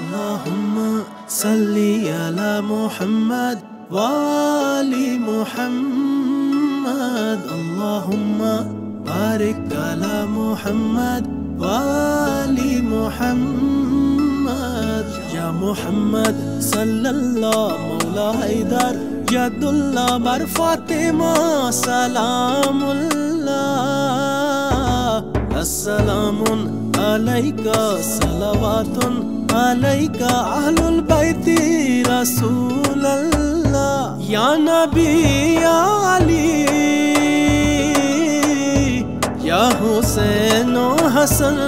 अल्लाहुम्मा सल्ली अला मुहम्मद वाली मुहम्मद। अल्लाहुम्मा बारिक अला मुहम्मद वाली मुहम्मद। या मुहम्मद सल्लल्लाहु मौला हैदर यदुल्लाह बर फातिमा सलामुल्लाह। अस्सलामुन अलैका सलावातुन अलैका अहलुल बैती रसूलल्लाह। या नबी या अली या हुसैन व हसन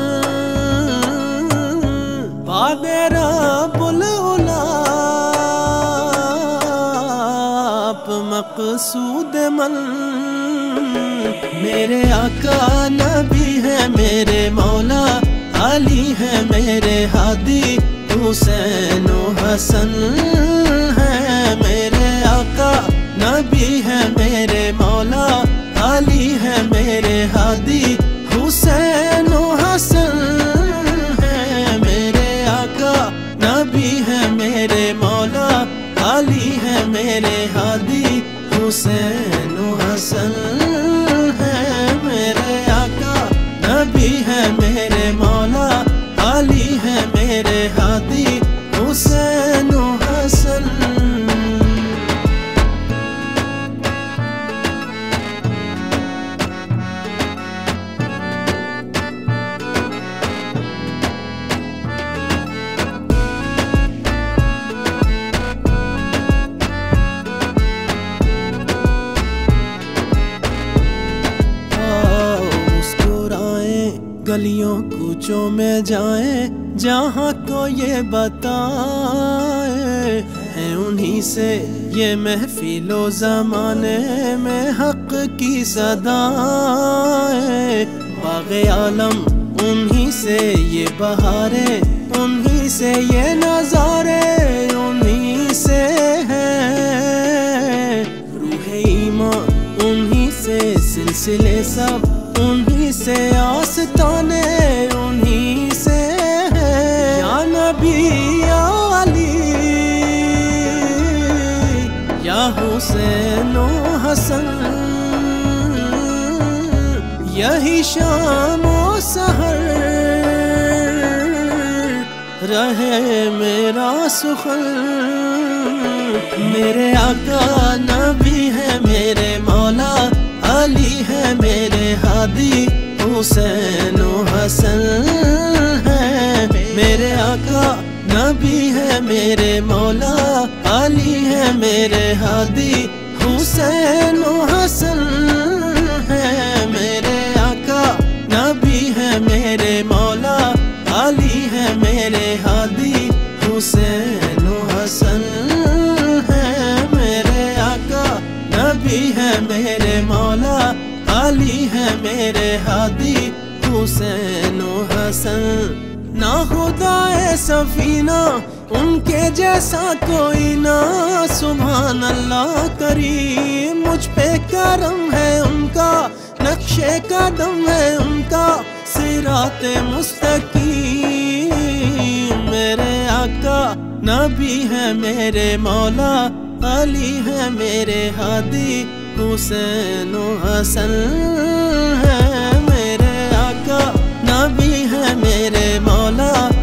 बादे रब्बुल उला मक़सूद मन। मेरे आका नबी है मेरे मौला, अली है मेरे हादी, हुसैन व हसन है मेरे आका नबी है मेरे मौला, अली है मेरे हादी, हुसैन व हसन है मेरे आका नबी है मेरे मौला, अली है मेरे हादी, हुसैन व हसन है मेरे आका नबी है मेरे मौला, अली है मेरे हादी, हुसैन व हसन। गलियों कूचों में जाएं जहाँ को ये बताए, है उन्हीं से ये महफिलो ज़माने में हक की सदाएं। बाग़े आलम उन्हीं से ये बहारे, उन्हीं से ये नज़ारे, उन्हीं से है रूहे ईमान, उन्हीं से सिलसिले सब, उन्हीं से आस्ताने, उन्हीं से है या नबी या अली या हुसैन व हसन। यही शाम व सहर रहे मेरा सुखन। मेरे आका नबी है मेरे मौला, अली है मेरे हादी, हुसैन व हसन है मेरे आका नबी है मेरे मौला, अली है मेरे हादी, हुसैन व हसन है मेरे आका नबी है मेरे मौला, अली है मेरे हादी, हुसैन व हसन है मेरे आका नबी है मेरे मौला, अली है मेरे हादी, हुसैन व हसन। ना खुदाए सफीना उनके जैसा कोई ना, सुभान अल्लाह करीम मुझ पे करम है उनका, नक्शे कदम है उनका सिराते मुस्तकीम। मेरे आका नबी है मेरे मौला, अली है मेरे हादी, हुसैन व हसन है मेरे आका नबी है मेरे मौला,